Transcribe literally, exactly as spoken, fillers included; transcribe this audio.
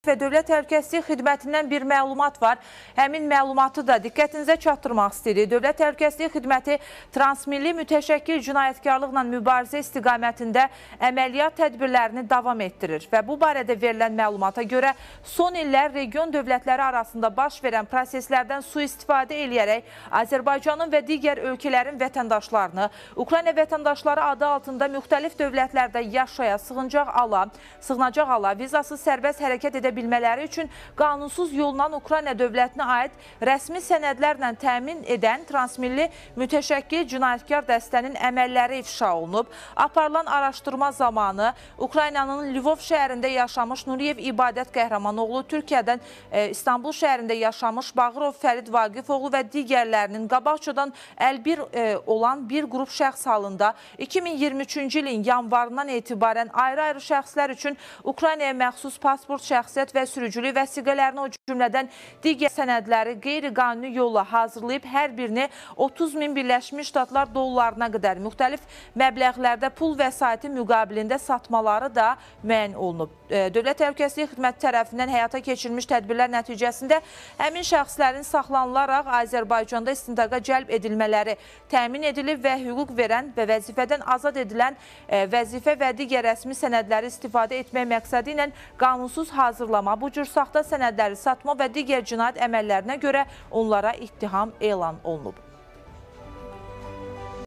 və Dövlət Təhlükəsizlik Xidmətindən bir məlumat var. Həmin məlumatı da diqqətinizə çatdırmaq istəyirik. Dövlət Təhlükəsizlik Xidməti transmilli mütəşəkkil cinayətkarlıqla mübarizə istiqamətində əməliyyat tədbirlərini davam etdirir və bu barədə verilən məlumata görə son illər region dövlətləri arasında baş verən proseslərdən sui-istifadə eləyərək Azərbaycanın və digər ölkələrin vətəndaşlarını Ukrayna vətəndaşları adı altında müxtəlif dövlətlərdə yaşaya, sığınacaq ala, sığınacaq ala, vizasız sərbəst hərəkət edə bilmələri üçün qanunsuz yolla Ukrayna dövlətinə aid rəsmi sənədlərlə təmin edən transmilli mütəşəkkil cinayətkar dəstənin əməlləri ifşa olunub. Aparılan araşdırma zamanı Ukraynanın Lvov şəhərində yaşamış Nuriyev İbadət Qəhrəmanoğlu, Türkiyədən e, İstanbul şəhərində yaşamış Bağırov Fərid Vaqifoğlu və digərlərinin qabaqcadan əlbir e, olan bir qrup şəxs halında iki min iyirmi üçüncü ilin yanvarından etibarən ayrı-ayrı şəxslər üçün Ukraynaya məxsus pasport, şəxsiyyət və sürücülük vəsiqələrini, o cümlədən digər sənədləri qeyri-qanuni yolla hazırlayıb hər birini otuz min Birləşmiş Ştatlar dollarına qədər müxtəlif məbləğlərdə pul vəsaiti müqabilində satmaları da müəyyən olunub. Dövlət Təhlükəsizlik Xidməti tərəfindən həyata keçirilmiş tədbirlər nəticəsində həmin şəxslərin saxlanılaraq Azərbaycanda istintaqa cəlb edilmələri təmin edilib və hüquq verən və vəzifədən azad edilən vəzifə və digər rəsmi sənədləri istifadə etmək məqsədi ilə qanunsuz hazırlama, bu cür saxta sənədləri satma və digər cinayət əməllərinə görə onlara ittiham elan olunub.